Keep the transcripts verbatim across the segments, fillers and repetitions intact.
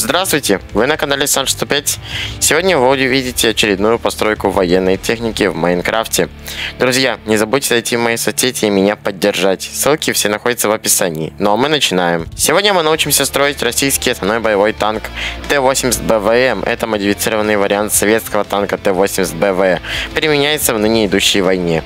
Здравствуйте, вы на канале Санж сто пять. Сегодня вы увидите очередную постройку военной техники в Майнкрафте. Друзья, не забудьте зайти в мои соцсети и меня поддержать. Ссылки все находятся в описании. Ну а мы начинаем. Сегодня мы научимся строить российский основной боевой танк Т восемьдесят Б В М. Это модифицированный вариант советского танка Т восемьдесят Б В. Применяется в ныне идущей войне.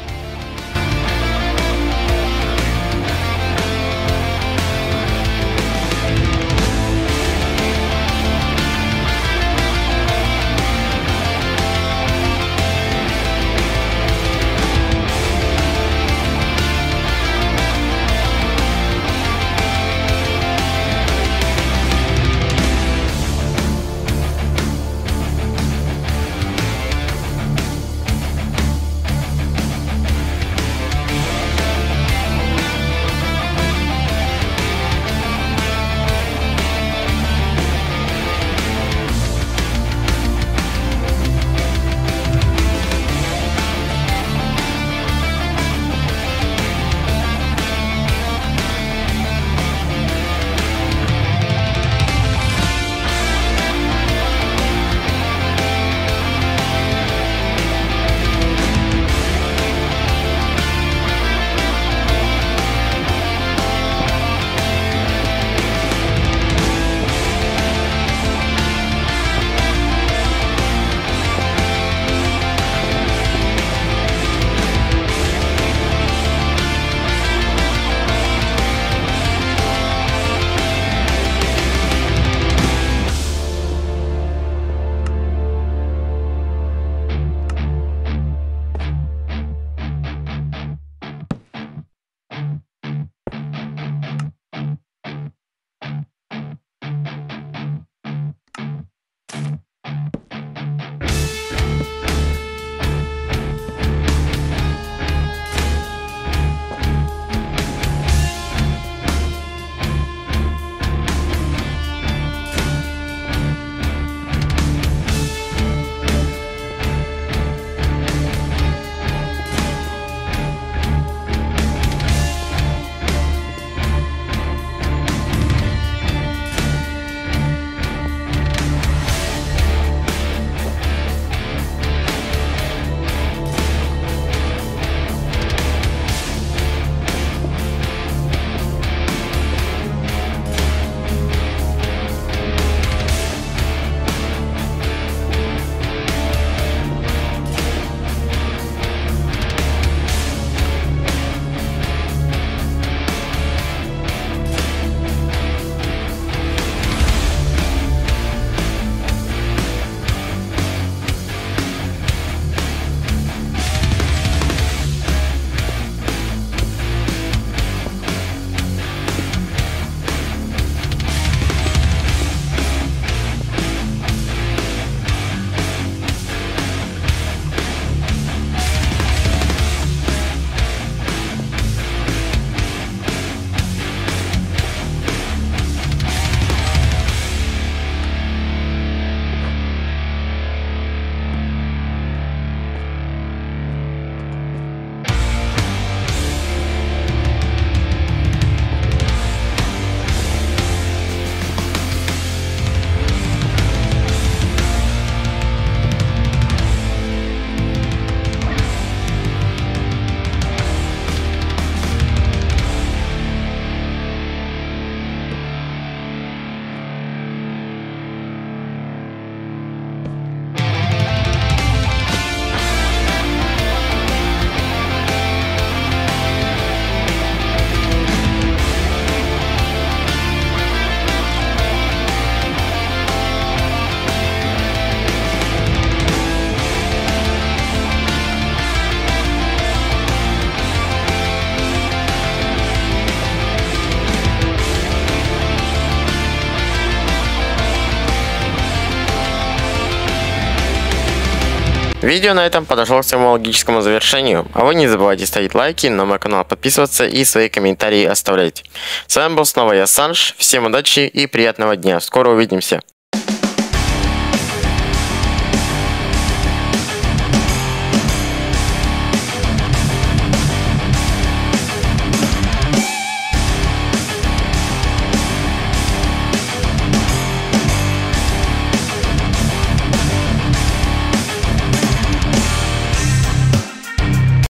Видео на этом подошло к своему логическому завершению, а вы не забывайте ставить лайки, на мой канал подписываться и свои комментарии оставлять. С вами был снова я, Санж, всем удачи и приятного дня, скоро увидимся.